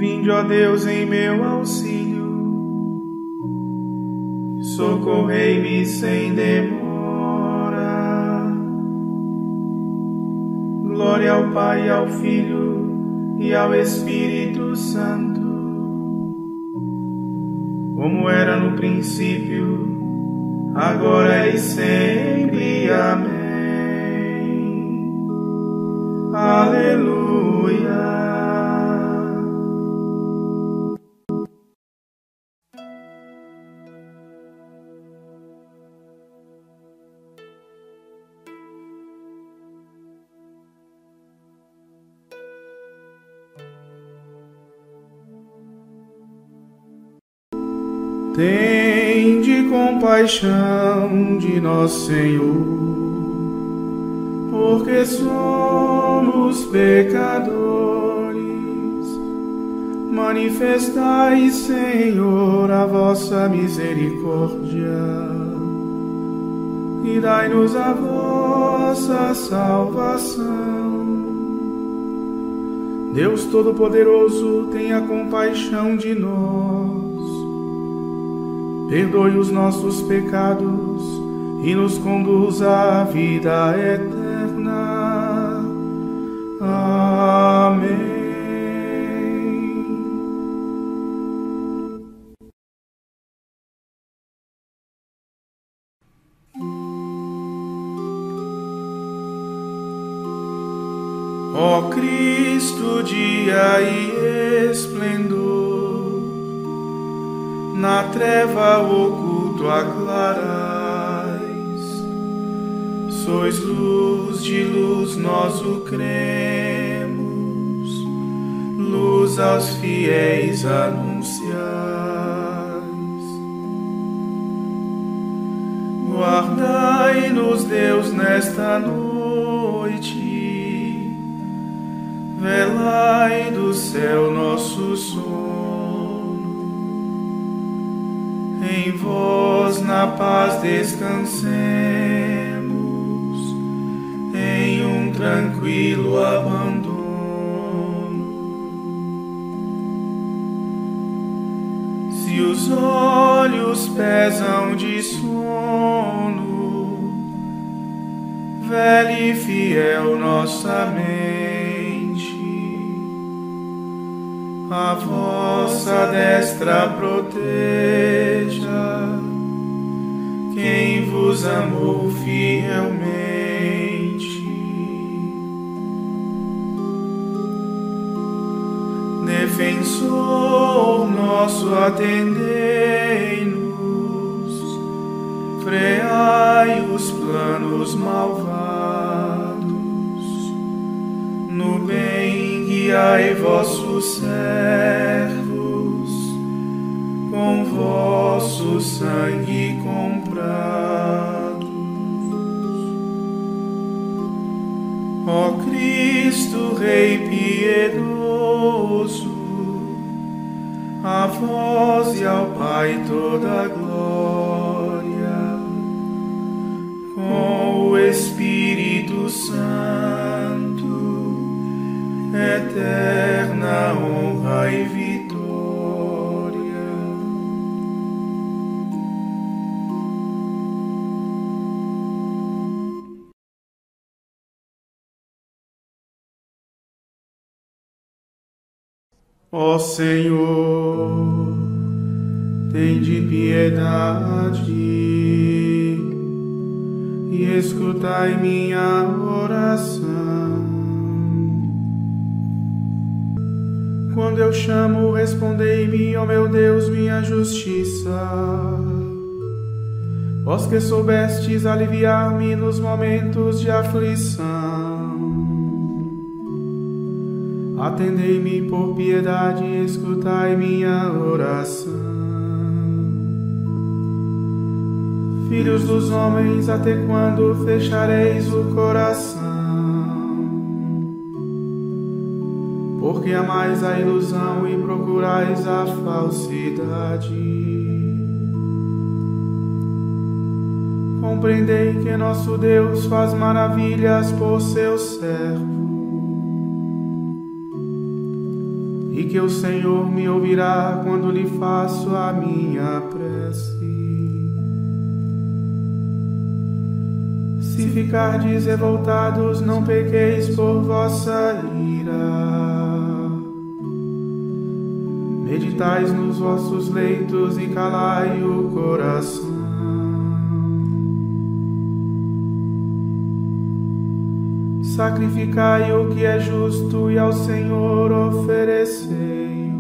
Vinde, ó Deus, em meu auxílio, socorrei-me sem demora. Glória ao Pai, ao Filho e ao Espírito Santo, como era no princípio, agora e sempre. Amém. Aleluia. Tende compaixão de nosso Senhor, porque somos pecadores. Manifestai, Senhor, a vossa misericórdia e dai-nos a vossa salvação. Deus Todo-Poderoso, tenha compaixão de nós. Perdoe os nossos pecados e nos conduza à vida eterna. Amém. Ó Cristo, dia e esplendor, na treva oculto aclarais, sois luz de luz, nós o cremos, luz aos fiéis anunciais. Guardai-nos, Deus, nesta noite, velai do céu nosso sono. Em vós na paz descansemos, em um tranquilo abandono. Se os olhos pesam de sono, velha e fiel nossa mente, a vossa destra proteja quem vos amou fielmente. Defensor nosso, atendei-nos, freai os planos malvados, no bem guiai vossos servos, com vosso sangue comprados. Ó Cristo, Rei piedoso, a vós e ao Pai toda a glória, com o Espírito Santo, eterna honra e vitória. Ó Senhor, tende piedade e escutai minha oração. Quando eu chamo, respondei-me, ó meu Deus, minha justiça. Vós que soubestes aliviar-me nos momentos de aflição, atendei-me por piedade e escutai minha oração. Filhos dos homens, até quando fechareis o coração? Porque amais a ilusão e procurais a falsidade. Compreendei que nosso Deus faz maravilhas por seu servo, e que o Senhor me ouvirá quando lhe faço a minha prece. Se ficardes revoltados, não pequeis por vossa ira. Meditais nos vossos leitos e calai o coração. Sacrificai o que é justo e ao Senhor oferecei-o.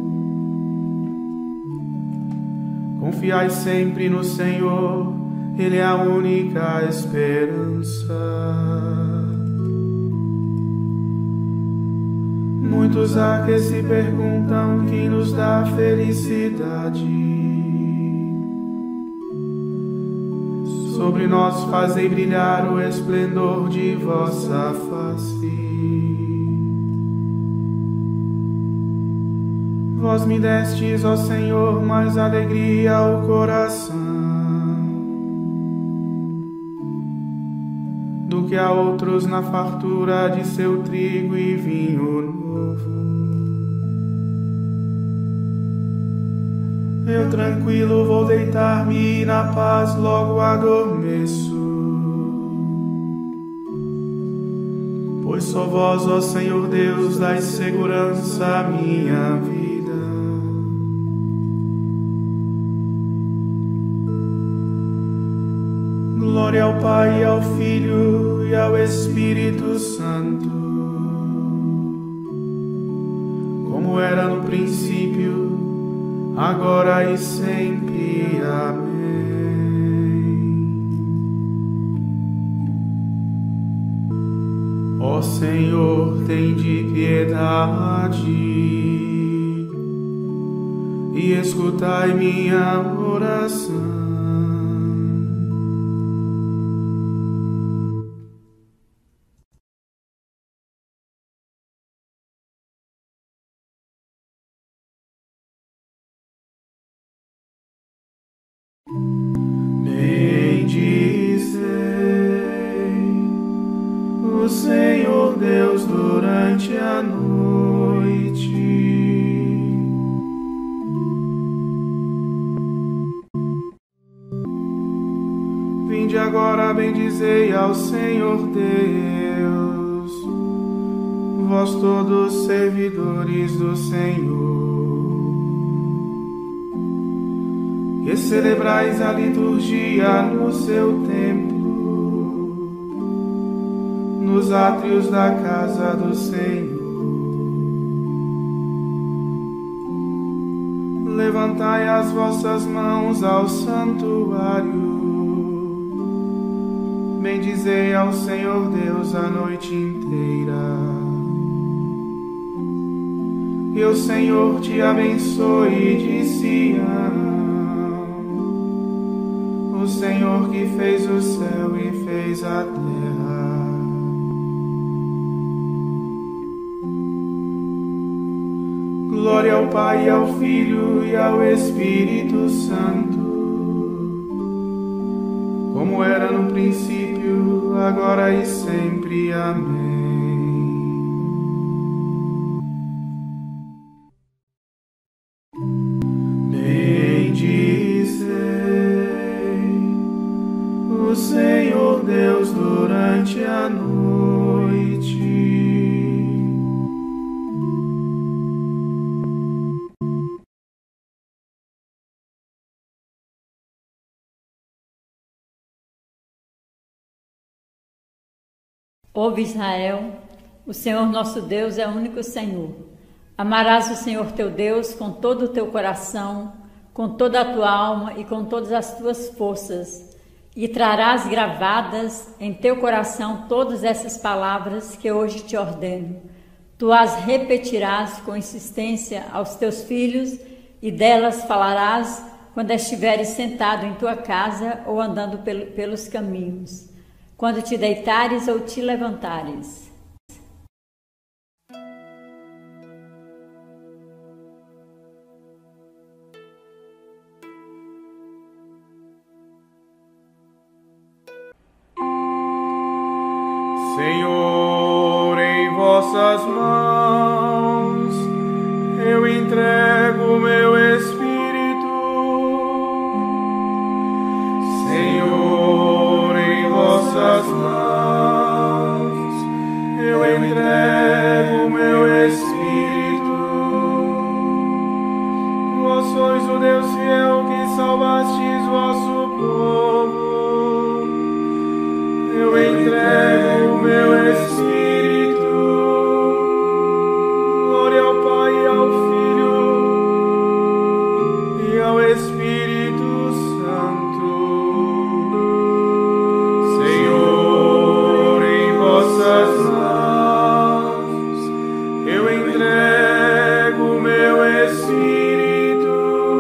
Confiai sempre no Senhor, Ele é a única esperança. Muitos há que se perguntam quem nos dá felicidade. Sobre nós fazei brilhar o esplendor de vossa face. Vós me destes, ó Senhor, mais alegria ao coração do que a outros na fartura de seu trigo e vinho novo. Eu tranquilo vou deitar-me e na paz logo adormeço. Pois só vós, ó Senhor Deus, dais segurança à minha vida. Glória ao Pai, ao Filho e ao Espírito Santo, como era no princípio, agora e sempre. Amém. Ó Senhor, tende piedade e escutai minha oração. Bendizei o Senhor Deus durante a noite. Vinde agora, bendizei ao Senhor Deus, vós todos servidores do Senhor, que celebrais a liturgia no seu templo, nos átrios da casa do Senhor. Levantai as vossas mãos ao santuário, bendizei ao Senhor Deus a noite inteira. Que o Senhor te abençoe de Sião, o Senhor que fez o céu e fez a terra. Glória ao Pai, ao Filho e ao Espírito Santo, como era no princípio, agora e sempre. Amém. Bendizei o Senhor Deus durante a noite. Ouve, Israel, o Senhor nosso Deus é o único Senhor. Amarás o Senhor teu Deus com todo o teu coração, com toda a tua alma e com todas as tuas forças, e trarás gravadas em teu coração todas essas palavras que hoje te ordeno. Tu as repetirás com insistência aos teus filhos e delas falarás quando estiveres sentado em tua casa ou andando pelos caminhos, quando te deitares ou te levantares. Senhor, em vossas mãos entrego meu espírito, Senhor, em vossas mãos. Eu entrego meu espírito. Vós sois o Deus fiel que salvastes vosso povo. Eu entrego meu espírito. Glória ao Pai e ao Filho e ao Espírito Santo. Senhor, em vossas mãos eu entrego meu espírito.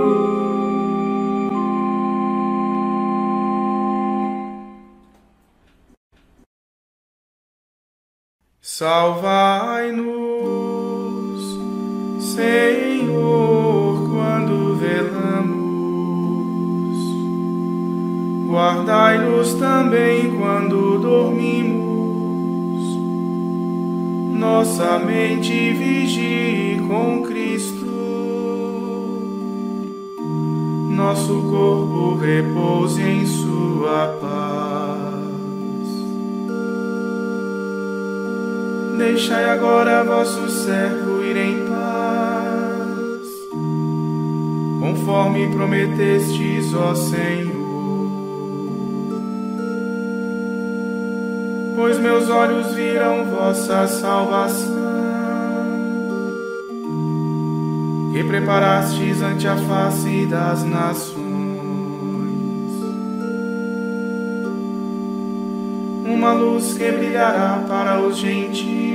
Salvai-nos, Senhor, quando velamos. Guardai-nos também quando dormimos. Nossa mente vigie com Cristo. Nosso corpo repouse em sua paz. Deixai agora vosso servo ir em paz, conforme prometestes, ó Senhor. Pois meus olhos viram vossa salvação, que preparastes ante a face das nações. Uma luz que brilhará para os gentios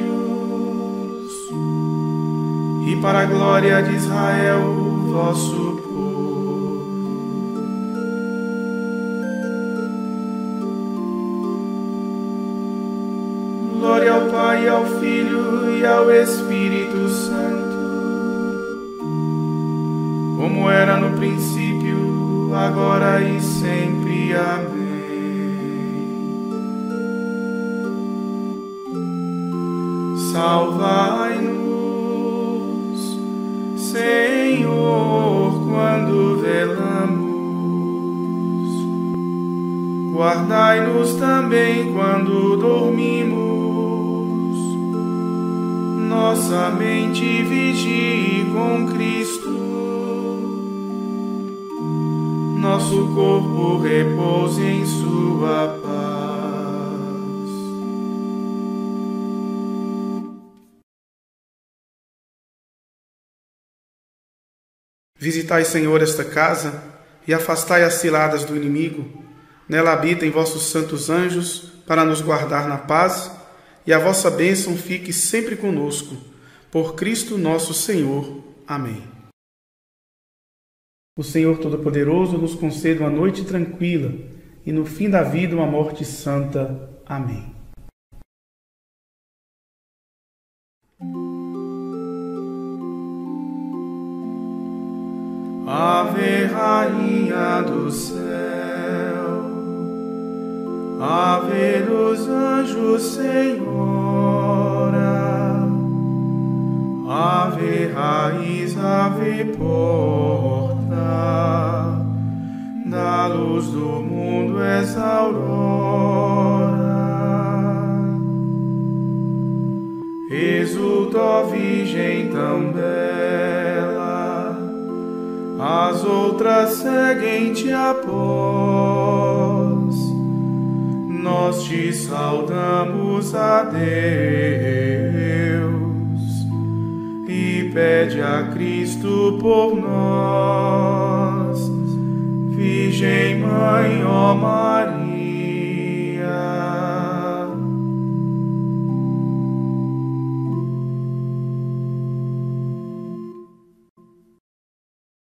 e para a glória de Israel, vosso povo. Glória ao Pai, e ao Filho e ao Espírito Santo, como era no princípio, agora e sempre. Amém. Salvai-nos, Senhor, quando velamos. Guardai-nos também quando dormimos. Nossa mente vigie com Cristo. Nosso corpo repouse em sua paz. Visitai, Senhor, esta casa e afastai as ciladas do inimigo. Nela habitem vossos santos anjos para nos guardar na paz, e a vossa bênção fique sempre conosco. Por Cristo nosso Senhor. Amém. O Senhor Todo-Poderoso nos conceda uma noite tranquila e no fim da vida uma morte santa. Amém. Ave, Rainha do céu, Ave dos anjos, Senhora, Ave raiz, Ave porta, da luz do mundo és a aurora. Exulta, ó Virgem tão bela, as outras seguem-te após. Nós te saudamos a Deus e pede a Cristo por nós. Virgem Mãe,